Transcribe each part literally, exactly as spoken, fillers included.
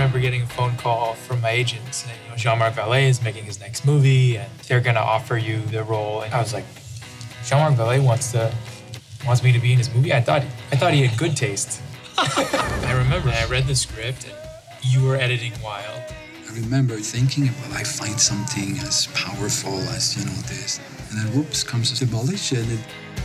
remember getting a phone call from my agent saying, you know, Jean-Marc Vallée is making his next movie and they're gonna offer you the role. And I was like, Jean-Marc Vallée wants to wants me to be in his movie? I thought I thought he had good taste. I remember I read the script and you were editing Wild. I remember thinking, well, I find something as powerful as, you know, this. And then whoops comes Demolition. And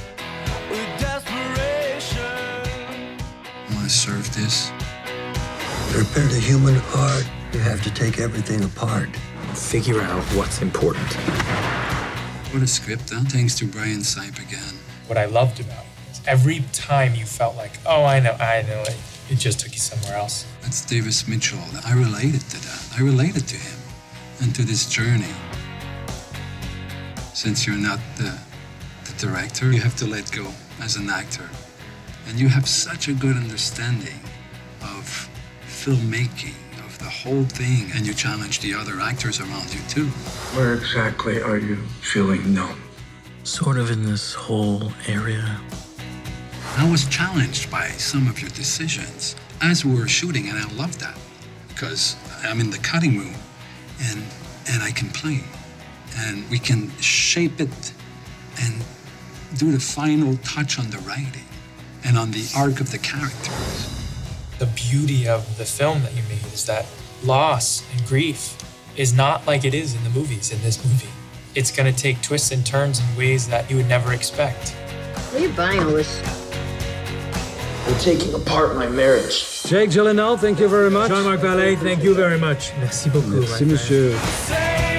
I want to serve this. To repair the human heart, you have to take everything apart. Figure out what's important. What a script, huh? Thanks to Brian Sipe again. What I loved about it is every time you felt like, oh, I know, I know it. It just took you somewhere else. That's Davis Mitchell. I related to that. I related to him and to this journey. Since you're not the, the director, you have to let go as an actor. And you have such a good understanding of filmmaking, of the whole thing, and you challenge the other actors around you too. Where exactly are you feeling numb? Sort of in this whole area. I was challenged by some of your decisions as we were shooting, and I love that because I'm in the cutting room and, and I can play and we can shape it and do the final touch on the writing and on the arc of the characters. The beauty of the film that you made is that loss and grief is not like it is in the movies, in this movie. It's gonna take twists and turns in ways that you would never expect. Where are you buying all this? You're taking apart my marriage. Jake Gyllenhaal, thank you very much. Jean-Marc Vallée, thank you very much. Merci beaucoup. Merci, monsieur.